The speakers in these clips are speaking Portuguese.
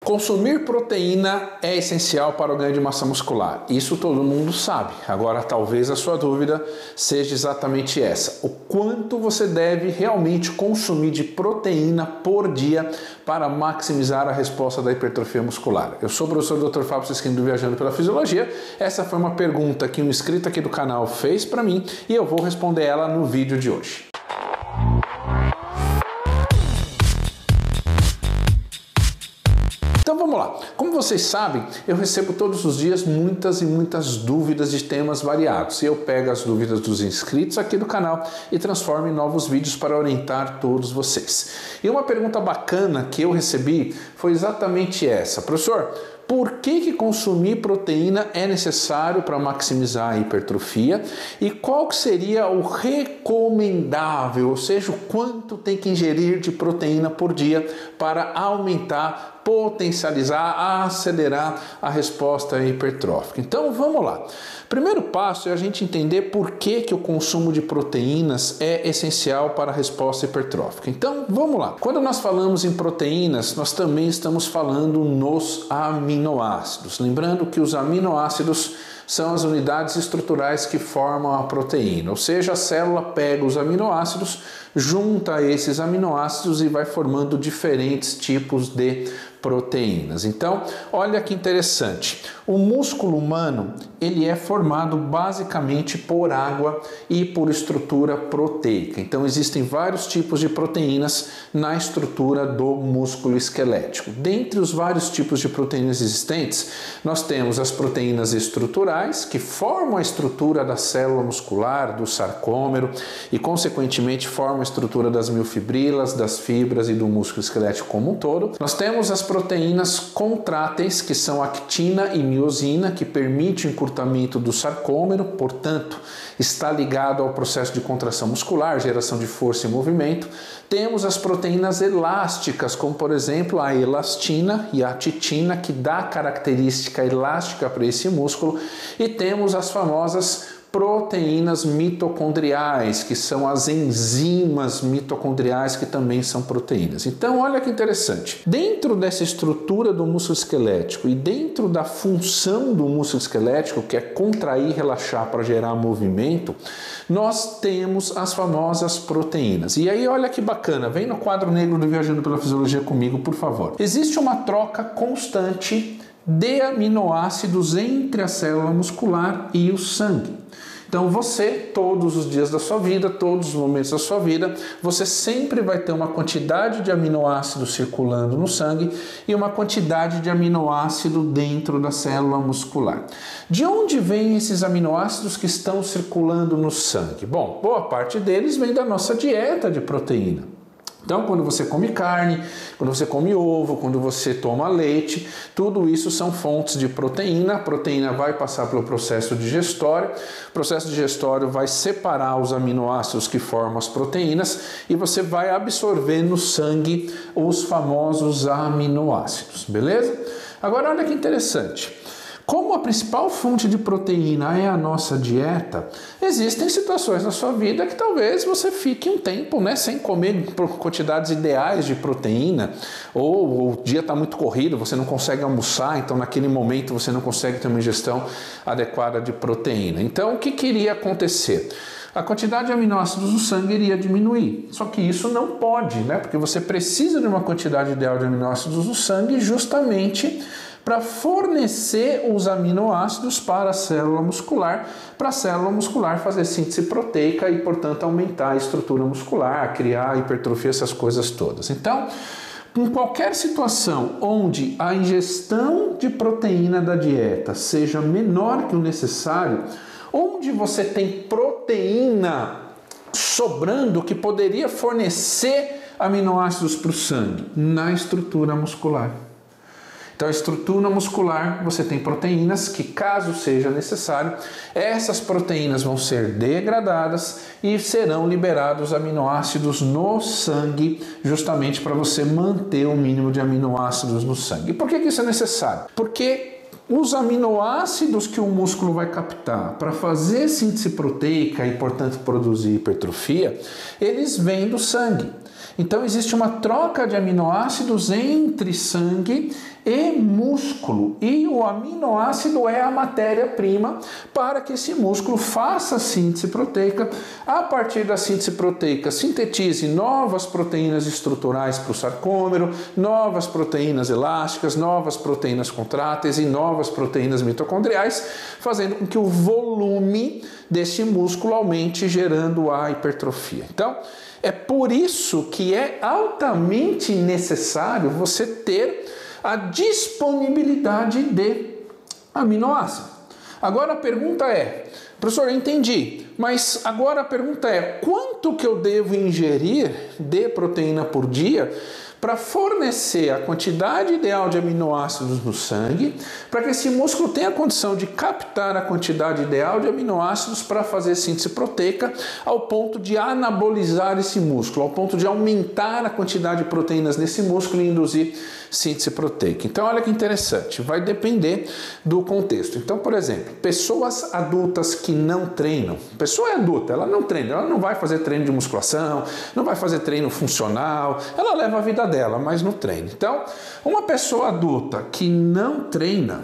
Consumir proteína é essencial para o ganho de massa muscular. Isso todo mundo sabe. Agora, talvez a sua dúvida seja exatamente essa. O quanto você deve realmente consumir de proteína por dia para maximizar a resposta da hipertrofia muscular? Eu sou o professor Dr. Fábio Siskino do Viajando pela Fisiologia. Essa foi uma pergunta que um inscrito aqui do canal fez para mim e eu vou responder ela no vídeo de hoje. Então vamos lá. Como vocês sabem, eu recebo todos os dias muitas e muitas dúvidas de temas variados. Eu pego as dúvidas dos inscritos aqui do canal e transformo em novos vídeos para orientar todos vocês. E uma pergunta bacana que eu recebi foi exatamente essa. Professor, por que consumir proteína é necessário para maximizar a hipertrofia e qual que seria o recomendável, ou seja, o quanto tem que ingerir de proteína por dia para aumentar, potencializar, acelerar a resposta hipertrófica? Então vamos lá. Primeiro passo é a gente entender por que o consumo de proteínas é essencial para a resposta hipertrófica. Então vamos lá. Quando nós falamos em proteínas, nós também estamos falando nos aminoácidos. Lembrando que os aminoácidos são as unidades estruturais que formam a proteína, ou seja, a célula pega os aminoácidos, junta esses aminoácidos e vai formando diferentes tipos de proteínas. Então, olha que interessante. O músculo humano, ele é formado basicamente por água e por estrutura proteica. Então, existem vários tipos de proteínas na estrutura do músculo esquelético. Dentre os vários tipos de proteínas existentes, nós temos as proteínas estruturais, que formam a estrutura da célula muscular, do sarcômero e, consequentemente, formam a estrutura das miofibrilas, das fibras e do músculo esquelético como um todo. Nós temos as proteínas contráteis, que são actina e miosina, que permite o encurtamento do sarcômero, portanto, está ligado ao processo de contração muscular, geração de força e movimento. Temos as proteínas elásticas, como por exemplo a elastina e a titina, que dá característica elástica para esse músculo. E temos as famosas proteínas mitocondriais, que são as enzimas mitocondriais, que também são proteínas. Então, olha que interessante. Dentro dessa estrutura do músculo esquelético e dentro da função do músculo esquelético, que é contrair e relaxar para gerar movimento, nós temos as famosas proteínas. E aí, olha que bacana. Vem no quadro negro do Viajando pela Fisiologia comigo, por favor. Existe uma troca constante de aminoácidos entre a célula muscular e o sangue. Então você, todos os dias da sua vida, todos os momentos da sua vida, você sempre vai ter uma quantidade de aminoácidos circulando no sangue e uma quantidade de aminoácido dentro da célula muscular. De onde vêm esses aminoácidos que estão circulando no sangue? Bom, boa parte deles vem da nossa dieta de proteína. Então, quando você come carne, quando você come ovo, quando você toma leite, tudo isso são fontes de proteína. A proteína vai passar pelo processo digestório, o processo digestório vai separar os aminoácidos que formam as proteínas e você vai absorver no sangue os famosos aminoácidos, beleza? Agora, olha que interessante. Como a principal fonte de proteína é a nossa dieta, existem situações na sua vida que talvez você fique um tempo, sem comer quantidades ideais de proteína, ou o dia está muito corrido, você não consegue almoçar, então naquele momento você não consegue ter uma ingestão adequada de proteína. Então o que iria acontecer? A quantidade de aminoácidos no sangue iria diminuir. Só que isso não pode, porque você precisa de uma quantidade ideal de aminoácidos no sangue justamente para fornecer os aminoácidos para a célula muscular fazer síntese proteica e, portanto, aumentar a estrutura muscular, criar hipertrofia, essas coisas todas. Então, em qualquer situação onde a ingestão de proteína da dieta seja menor que o necessário, onde você tem proteína sobrando que poderia fornecer aminoácidos para o sangue, na estrutura muscular. Então, a estrutura muscular, você tem proteínas que, caso seja necessário, essas proteínas vão ser degradadas e serão liberados aminoácidos no sangue, justamente para você manter o mínimo de aminoácidos no sangue. E por que isso é necessário? Porque os aminoácidos que o músculo vai captar para fazer síntese proteica e, portanto, produzir hipertrofia, eles vêm do sangue. Então existe uma troca de aminoácidos entre sangue e músculo. E o aminoácido é a matéria-prima para que esse músculo faça a síntese proteica. A partir da síntese proteica, sintetize novas proteínas estruturais para o sarcômero, novas proteínas elásticas, novas proteínas contráteis e novas proteínas mitocondriais, fazendo com que o volume desse músculo aumente, gerando a hipertrofia. Então, é por isso que é altamente necessário você ter a disponibilidade de aminoácido. Agora a pergunta é, professor, eu entendi, mas agora a pergunta é, quanto que eu devo ingerir de proteína por dia para fornecer a quantidade ideal de aminoácidos no sangue, para que esse músculo tenha a condição de captar a quantidade ideal de aminoácidos para fazer síntese proteica, ao ponto de anabolizar esse músculo, ao ponto de aumentar a quantidade de proteínas nesse músculo e induzir síntese proteica. Então, olha que interessante, vai depender do contexto. Então, por exemplo, pessoas adultas que não treinam, pessoa é adulta, ela não treina, ela não vai fazer treino de musculação, não vai fazer treino funcional, ela leva a vida dela, mas não treina. Então, uma pessoa adulta que não treina,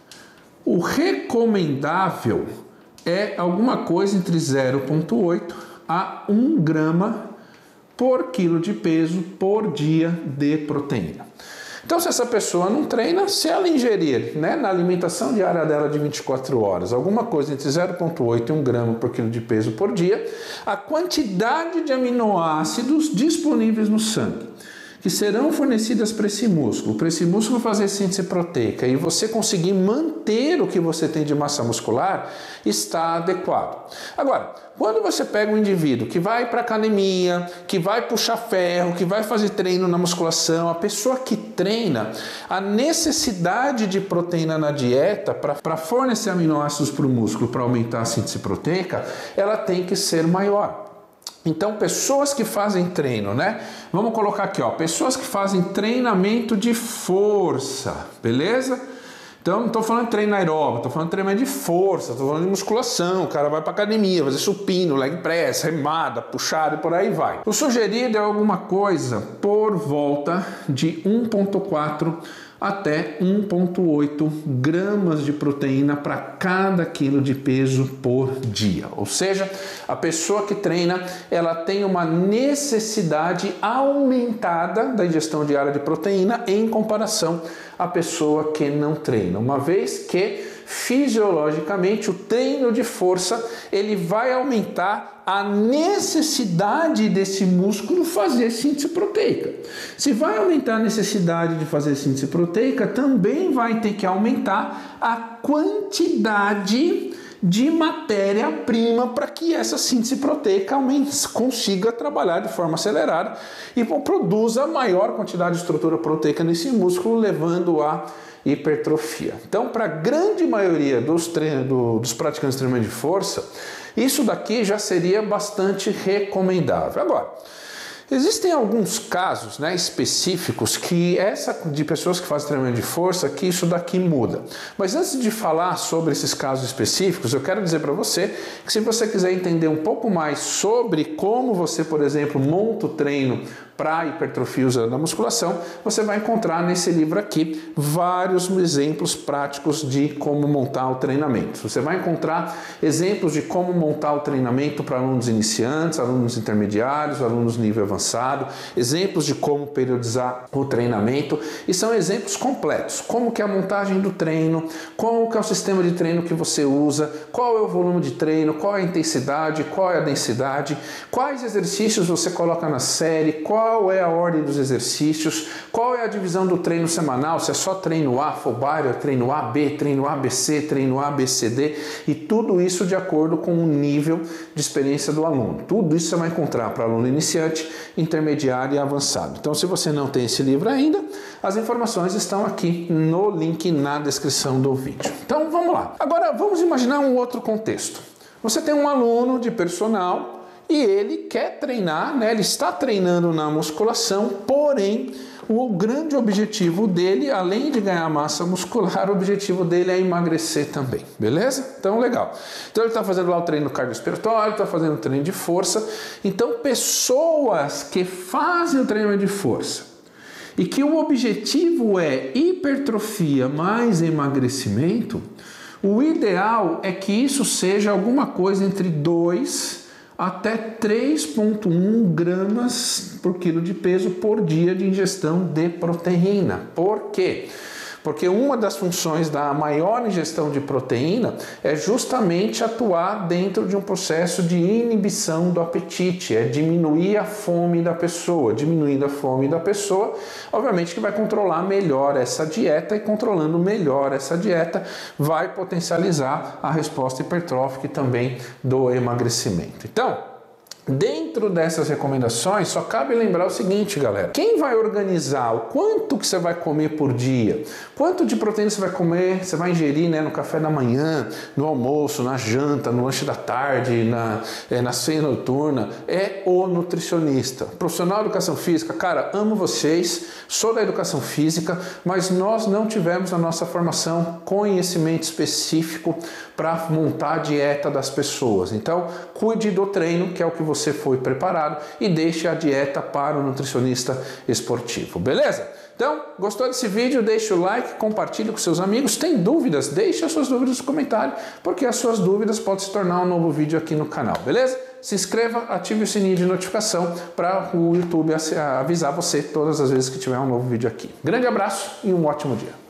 o recomendável é alguma coisa entre 0,8 a 1 grama por quilo de peso por dia de proteína. Então, se essa pessoa não treina, se ela ingerir, na alimentação diária dela de 24 horas, alguma coisa entre 0,8 e 1 grama por quilo de peso por dia, a quantidade de aminoácidos disponíveis no sangue, que serão fornecidas para esse músculo fazer síntese proteica e você conseguir manter o que você tem de massa muscular, está adequado. Agora, quando você pega um indivíduo que vai para academia, que vai puxar ferro, que vai fazer treino na musculação, a pessoa que treina, a necessidade de proteína na dieta para fornecer aminoácidos para o músculo, para aumentar a síntese proteica, ela tem que ser maior. Então, pessoas que fazem treino, Vamos colocar aqui, pessoas que fazem treinamento de força, beleza? Então, não estou falando de treino aeróbico, estou falando de treinamento de força, estou falando de musculação, o cara vai para academia, fazer supino, leg press, remada, puxada e por aí vai. O sugerido é alguma coisa por volta de 1,4 até 1,8 gramas de proteína para cada quilo de peso por dia. Ou seja, a pessoa que treina, ela tem uma necessidade aumentada da ingestão diária de proteína em comparação à pessoa que não treina. Uma vez que fisiologicamente o treino de força, ele vai aumentar a necessidade desse músculo fazer síntese proteica. Se vai aumentar a necessidade de fazer síntese proteica, também vai ter que aumentar a quantidade de matéria-prima para que essa síntese proteica consiga trabalhar de forma acelerada e produza maior quantidade de estrutura proteica nesse músculo, levando a hipertrofia. Então, para a grande maioria dos praticantes de treinamento de força, isso daqui já seria bastante recomendável. Agora, existem alguns casos específicos de pessoas que fazem treinamento de força que isso daqui muda. Mas antes de falar sobre esses casos específicos, eu quero dizer para você que se você quiser entender um pouco mais sobre como você, por exemplo, monta o treino para hipertrofia usando a musculação, você vai encontrar nesse livro aqui vários exemplos práticos de como montar o treinamento. Você vai encontrar exemplos de como montar o treinamento para alunos iniciantes, alunos intermediários, alunos nível avançado, exemplos de como periodizar o treinamento, e são exemplos completos, como que é a montagem do treino, como que é o sistema de treino que você usa, qual é o volume de treino, qual é a intensidade, qual é a densidade, quais exercícios você coloca na série, qual é a ordem dos exercícios, qual é a divisão do treino semanal, se é só treino A, full body, treino AB, treino ABC, treino ABCD, e tudo isso de acordo com o nível de experiência do aluno. Tudo isso você vai encontrar para aluno iniciante, intermediário e avançado. Então, se você não tem esse livro ainda, as informações estão aqui no link na descrição do vídeo. Então, vamos lá. Agora, vamos imaginar um outro contexto. Você tem um aluno de personal e ele quer treinar, ele está treinando na musculação, porém o grande objetivo dele, além de ganhar massa muscular, o objetivo dele é emagrecer também, beleza? Então, legal. Então, ele está fazendo lá o treino cardiorrespiratório, está fazendo o treino de força. Então, pessoas que fazem o treinamento de força e que o objetivo é hipertrofia mais emagrecimento, o ideal é que isso seja alguma coisa entre 2 até 3,1 gramas por quilo de peso por dia de ingestão de proteína. Por quê? Porque uma das funções da maior ingestão de proteína é justamente atuar dentro de um processo de inibição do apetite, é diminuir a fome da pessoa. Diminuindo a fome da pessoa, obviamente que vai controlar melhor essa dieta, e controlando melhor essa dieta vai potencializar a resposta hipertrófica e também do emagrecimento. Então, dentro dessas recomendações, só cabe lembrar o seguinte, galera. Quem vai organizar o quanto que você vai comer por dia, quanto de proteína você vai comer, você vai ingerir, né, no café da manhã, no almoço, na janta, no lanche da tarde, na ceia noturna, é o nutricionista. Profissional de educação física, cara, amo vocês, sou da educação física, mas nós não tivemos na nossa formação conhecimento específico para montar a dieta das pessoas. Então, cuide do treino, que é o que você foi preparado, e deixe a dieta para o nutricionista esportivo, beleza? Então, gostou desse vídeo? Deixe o like, compartilhe com seus amigos. Tem dúvidas? Deixe as suas dúvidas no comentário, porque as suas dúvidas podem se tornar um novo vídeo aqui no canal, beleza? Se inscreva, ative o sininho de notificação para o YouTube avisar você todas as vezes que tiver um novo vídeo aqui. Grande abraço e um ótimo dia!